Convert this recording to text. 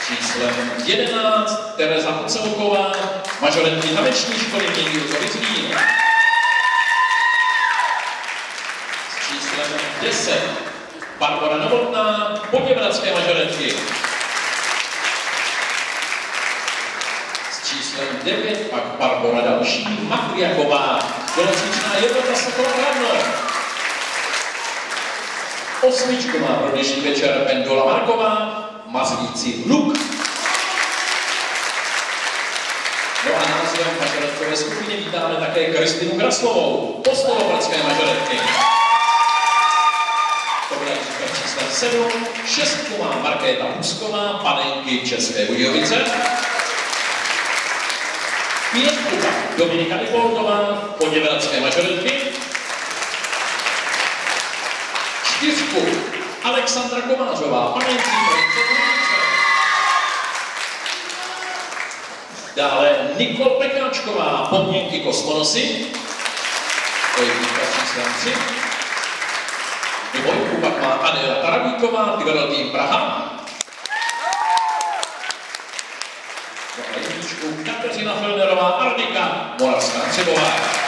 Číslem 11 Tereza Ocelková, mažorentky taneční školy Mění Ruzovic Vín. S číslem 10 Barbora Novotná, Poděbradské mažorentky. S číslem 9 pak Barbora další, Makliaková, tělocvičná jednota Sokola Radno. 8 má pro dnešní večer Pendola Marková, Mazlíci Luk. No a názvem mažoretkové skupiny vítáme také Kristinu Kraslovou, Postolobradské mažoretky. To byla čísla 7, 6 má Markéta Husková, Panenky České Budějovice. 5 Dominika Ipoldová, Poděbradské mažoretky. 4 Alexandra Komářová, Panenky České Budějovice. Dále Nikol Pekáčková, Pomněnky Kosmonosy. To je výtka číslem 3. Dvojku pak má Adela Taravíková, Tigro Tým Praha. No a jedničku Kateřina Filnerová, Arnika, Moravská Třebová.